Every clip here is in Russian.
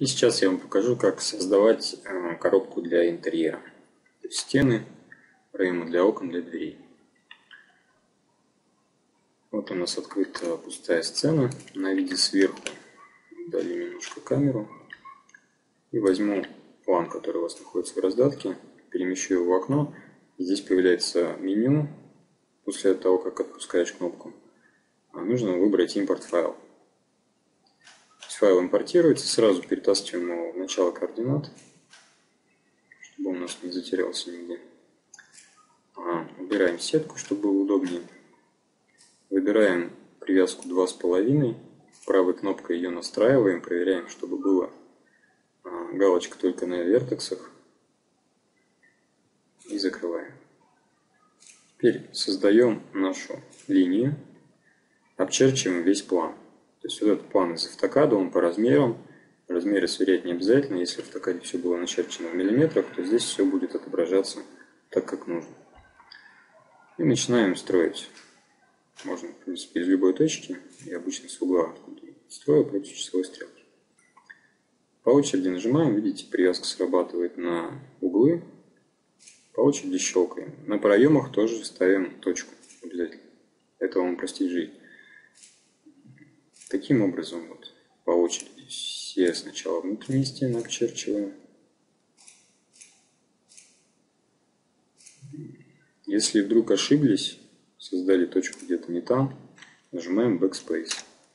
И сейчас я вам покажу, как создавать коробку для интерьера. То есть стены, фреймы для окон, для дверей. Вот у нас открыта пустая сцена. На виде сверху удалю немножко камеру. И возьму план, который у вас находится в раздатке, перемещу его в окно. И здесь появляется меню. После того, как отпускаешь кнопку, нужно выбрать импорт файл. Файл импортируется, сразу перетаскиваем его в начало координат, чтобы он у нас не затерялся нигде. Убираем сетку, чтобы было удобнее. Выбираем привязку 2,5. Правой кнопкой ее настраиваем, проверяем, чтобы была галочка только на вертексах. И закрываем. Теперь создаем нашу линию, обчерчиваем весь план. То есть вот этот план из автокада, он по размерам. Размеры сверять не обязательно. Если в автокаде все было начерчено в миллиметрах, то здесь все будет отображаться так, как нужно. И начинаем строить. Можно, в принципе, из любой точки. Я обычно с угла строю против часовой стрелки. По очереди нажимаем. Видите, привязка срабатывает на углы. По очереди щелкаем. На проемах тоже ставим точку обязательно. Это вам упростит жизнь. Таким образом, вот по очереди все сначала внутренние стены обчерчиваем. Если вдруг ошиблись, создали точку где-то не там, нажимаем Backspace.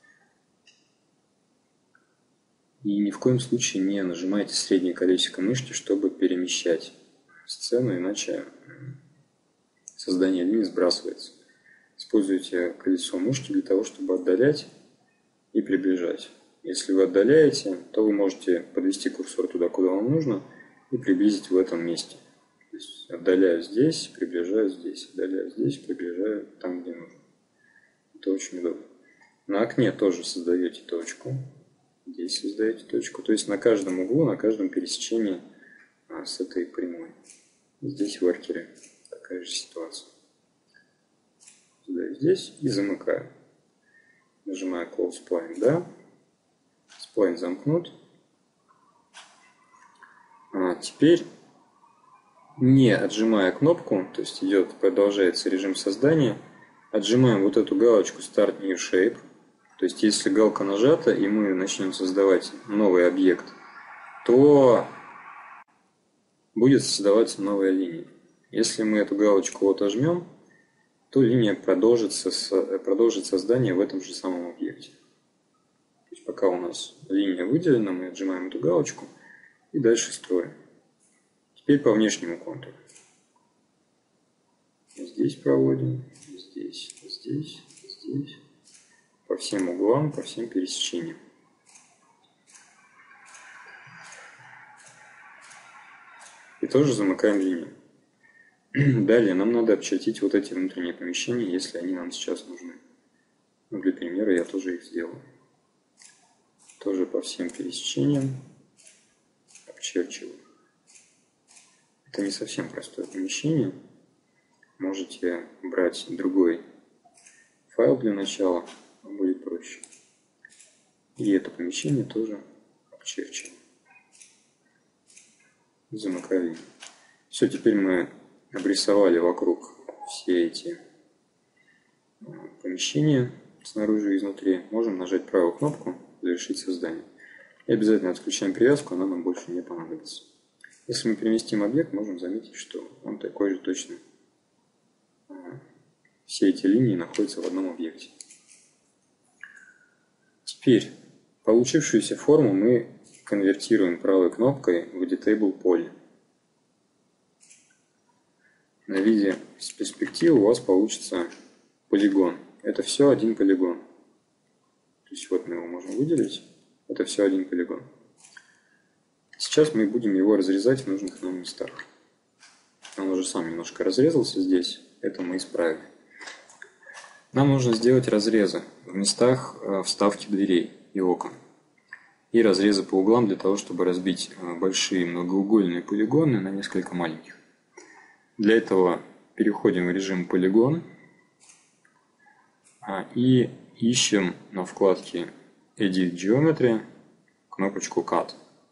И ни в коем случае не нажимайте среднее колесико мышки, чтобы перемещать сцену, иначе создание линии сбрасывается. Используйте колесо мышки для того, чтобы отдалять и приближать. Если вы отдаляете, то вы можете подвести курсор туда, куда вам нужно, и приблизить в этом месте. То есть отдаляю здесь, приближаю здесь, отдаляю здесь, приближаю там, где нужно. Это очень удобно. На окне тоже создаете точку. Здесь создаете точку. То есть на каждом углу, на каждом пересечении с этой прямой. Здесь в аркере такая же ситуация. Создаю здесь и замыкаю. Нажимаю Close Spline, да. Сплайн замкнут. Теперь, не отжимая кнопку, то есть продолжается режим создания, отжимаем вот эту галочку Start New Shape. То есть если галка нажата и мы начнем создавать новый объект, то будет создаваться новая линия. Если мы эту галочку отожмем, то линия продолжит создание в этом же самом объекте. То есть пока у нас линия выделена, мы отжимаем эту галочку и дальше строим. Теперь по внешнему контуру. Здесь проводим, здесь, здесь, здесь. По всем углам, по всем пересечениям. И тоже замыкаем линию. Далее нам надо обчертить вот эти внутренние помещения, если они нам сейчас нужны. Для примера я тоже их сделаю. Тоже по всем пересечениям обчерчиваю. Это не совсем простое помещение. Можете брать другой файл для начала, будет проще. И это помещение тоже обчерчиваю. Замыкаю линию. Все, теперь мы обрисовали вокруг все эти помещения снаружи и изнутри. Можем нажать правую кнопку «Завершить создание». И обязательно отключаем привязку, она нам больше не понадобится. Если мы переместим объект, можем заметить, что он такой же точно. Все эти линии находятся в одном объекте. Теперь получившуюся форму мы конвертируем правой кнопкой в Editable поле. На виде с перспективы у вас получится полигон. Это все один полигон. То есть вот мы его можем выделить. Это все один полигон. Сейчас мы будем его разрезать в нужных нам местах. Он уже сам немножко разрезался здесь. Это мы исправили. Нам нужно сделать разрезы в местах вставки дверей и окон. И разрезы по углам для того, чтобы разбить большие многоугольные полигоны на несколько маленьких. Для этого переходим в режим полигон и ищем на вкладке Edit Geometry кнопочку Cut.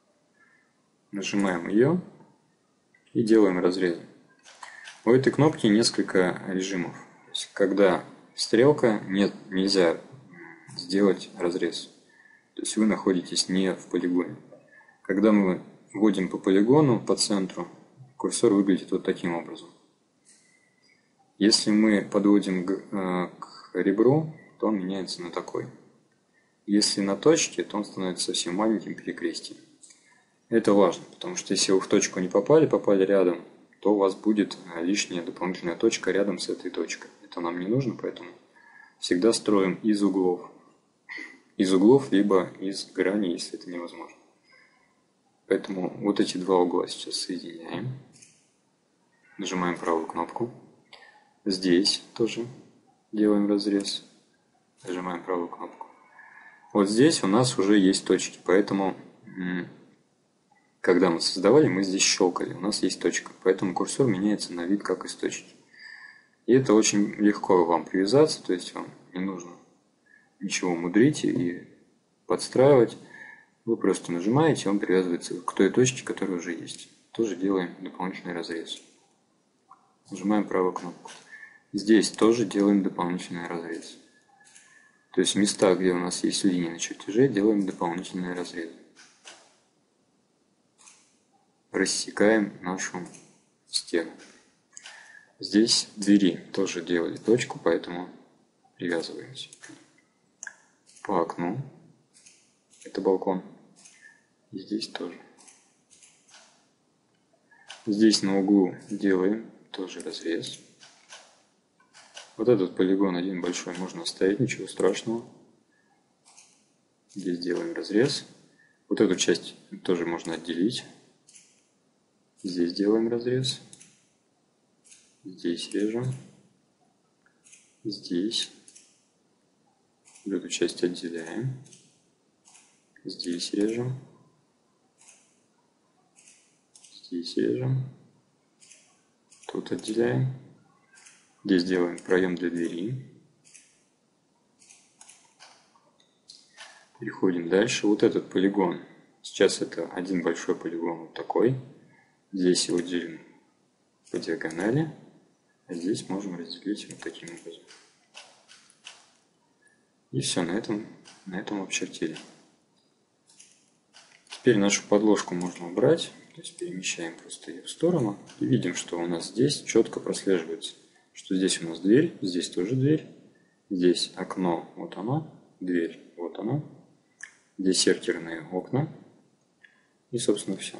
нажимаем ее и делаем разрезы. У этой кнопки несколько режимов. То есть, когда стрелка, нельзя сделать разрез. То есть вы находитесь не в полигоне. Когда мы вводим по полигону, по центру, курсор выглядит вот таким образом. Если мы подводим к ребру, то он меняется на такой. Если на точке, то он становится совсем маленьким перекрестием. Это важно, потому что если вы в точку не попали рядом, то у вас будет лишняя дополнительная точка рядом с этой точкой. Это нам не нужно, поэтому всегда строим из углов. Из углов, либо из граней, если это невозможно. Поэтому вот эти два угла сейчас соединяем. Нажимаем правую кнопку. Здесь тоже делаем разрез. Нажимаем правую кнопку. Вот здесь у нас уже есть точки, поэтому, когда мы создавали, мы здесь щелкали. У нас есть точка, поэтому курсор меняется на вид как из точки. И это очень легко вам привязаться, то есть вам не нужно ничего мудрить и подстраивать. Вы просто нажимаете, он привязывается к той точке, которая уже есть. Тоже делаем дополнительный разрез. Нажимаем правую кнопку. Здесь тоже делаем дополнительный разрез. То есть в местах, где у нас есть линии на чертеже, делаем дополнительные разрезы. Рассекаем нашу стену. Здесь двери тоже делали точку, поэтому привязываемся. По окну. Это балкон. И здесь тоже. Здесь на углу делаем тоже разрез. Вот этот полигон один большой можно оставить, ничего страшного. Здесь делаем разрез. Вот эту часть тоже можно отделить. Здесь делаем разрез. Здесь режем. Здесь. Вот эту часть отделяем. Здесь режем. Здесь режем. Тут отделяем. Здесь делаем проем для двери. Переходим дальше. Вот этот полигон. Сейчас это один большой полигон вот такой. Здесь его делим по диагонали. А здесь можем разделить вот таким образом. И все, на этом обчертили. Теперь нашу подложку можно убрать. То есть перемещаем просто ее в сторону. И видим, что у нас здесь четко прослеживается. Что здесь у нас дверь, здесь тоже дверь. Здесь окно, вот оно. Дверь, вот оно. Здесь секторные окна. И, собственно, все.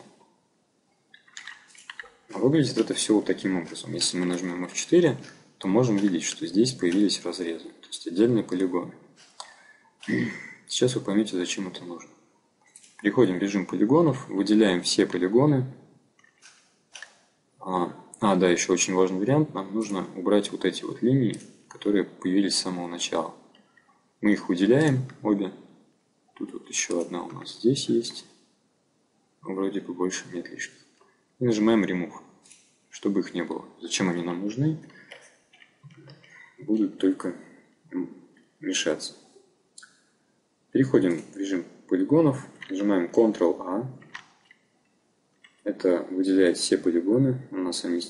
Выглядит это все вот таким образом. Если мы нажмем F4, то можем видеть, что здесь появились разрезы. То есть отдельные полигоны. Сейчас вы поймете, зачем это нужно. Переходим в режим полигонов, выделяем все полигоны. Да, еще очень важный вариант. Нам нужно убрать вот эти вот линии, которые появились с самого начала. Мы их выделяем обе. Тут вот еще одна у нас здесь есть. Вроде бы больше нет лишних. И нажимаем Remove, чтобы их не было. Зачем они нам нужны? Будут только мешаться. Переходим в режим полигонов. Нажимаем Ctrl-A. Это выделяет все полигоны. У нас они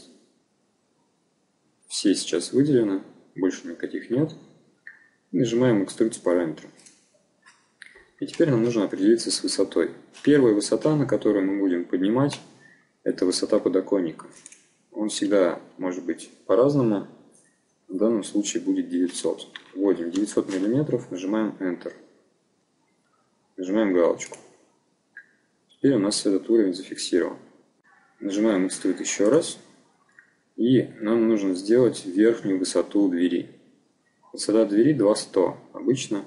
все сейчас выделены. Больше никаких нет. И нажимаем Extrude с параметром. И теперь нам нужно определиться с высотой. Первая высота, на которую мы будем поднимать, это высота подоконника. Он всегда может быть по-разному. В данном случае будет 900. Вводим 900 мм, нажимаем Enter. Нажимаем галочку. Теперь у нас этот уровень зафиксирован. Нажимаем Extrude еще раз. И нам нужно сделать верхнюю высоту двери. Высота двери 2100 обычно.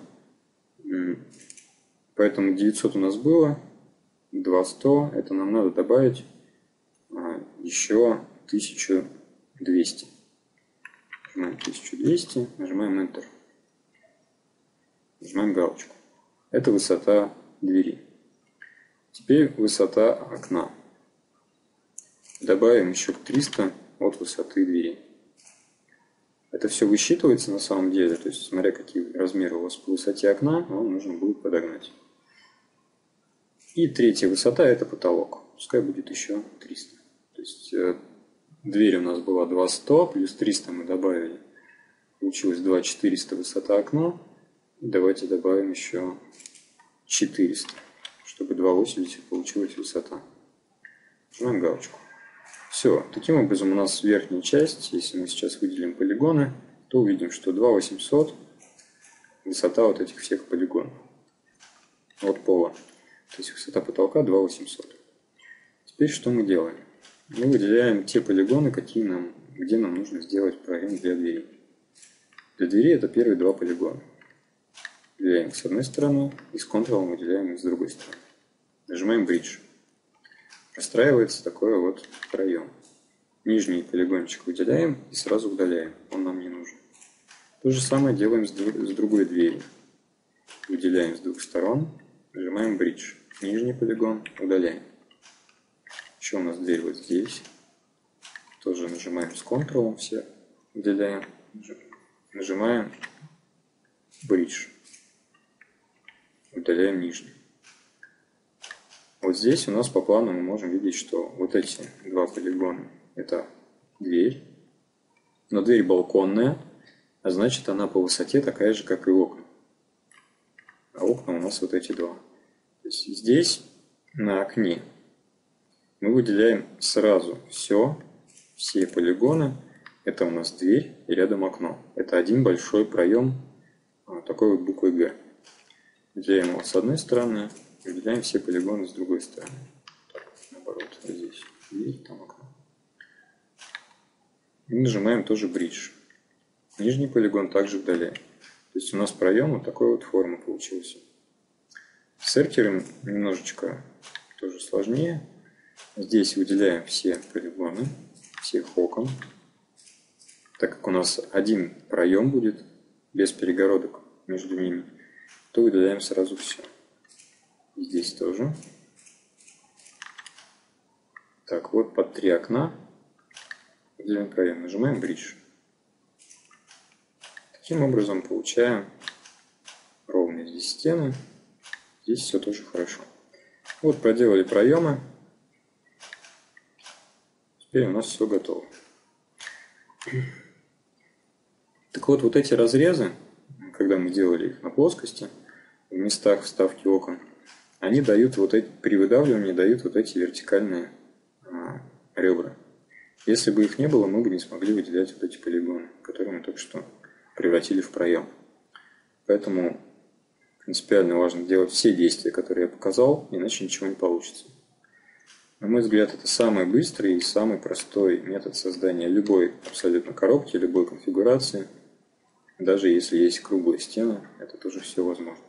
Поэтому 900 у нас было. 2100. Это нам надо добавить еще 1200. Нажимаем 1200. Нажимаем Enter. Нажимаем галочку. Это высота двери. Теперь высота окна. Добавим еще 300 от высоты двери. Это все высчитывается на самом деле. То есть, смотря какие размеры у вас по высоте окна, вам нужно будет подогнать. И третья высота – это потолок. пускай будет еще 300. То есть дверь у нас была 2,100, плюс 300 мы добавили. Получилось 2,400 высота окна. И давайте добавим еще 400, чтобы 2,80 получилась высота. Нажимаем галочку. Все. Таким образом у нас верхняя часть, если мы сейчас выделим полигоны, то увидим, что 2,800 высота вот этих всех полигонов от пола. То есть высота потолка 2,800. Теперь что мы делаем? Мы выделяем те полигоны, где нам нужно сделать проем для двери. Для двери это первые два полигона. Выделяем их с одной стороны и с контролом выделяем их с другой стороны. Нажимаем Bridge. Простраивается такой вот проем. Нижний полигончик выделяем и сразу удаляем. Он нам не нужен. То же самое делаем с другой дверью. Выделяем с двух сторон. Нажимаем Bridge. Нижний полигон удаляем. Еще у нас дверь вот здесь. Тоже нажимаем с контролом все. Удаляем. Нажимаем Bridge. Удаляем нижний. Вот здесь у нас по плану мы можем видеть, что вот эти два полигона это дверь. Но дверь балконная, а значит она по высоте такая же, как и окна. А окна у нас вот эти два. То есть здесь на окне мы выделяем сразу все полигоны. Это у нас дверь и рядом окно. Это один большой проем такой вот буквой Г. Выделяем его с одной стороны, выделяем все полигоны с другой стороны. Так, наоборот, здесь дверь, там окно. И нажимаем тоже Bridge. Нижний полигон также удаляем. То есть у нас проем вот такой вот формы получился. С эркером немножечко тоже сложнее. Здесь выделяем все полигоны, всех окон. Так как у нас один проем будет, без перегородок между ними, то выделяем сразу все. Здесь тоже. Так, вот под 3 окна выделяем проем. Нажимаем Bridge. Таким образом получаем ровные здесь стены. Здесь все тоже хорошо. Вот проделали проемы. Теперь у нас все готово. Так вот, вот эти разрезы, когда мы делали их на плоскости, в местах вставки окон, они дают вот эти, при выдавливании дают вот эти вертикальные ребра. Если бы их не было, мы бы не смогли выделять вот эти полигоны, которые мы только что превратили в проем. Поэтому принципиально важно делать все действия, которые я показал, иначе ничего не получится. На мой взгляд, это самый быстрый и самый простой метод создания любой абсолютно коробки, любой конфигурации. Даже если есть круглые стены, это тоже все возможно.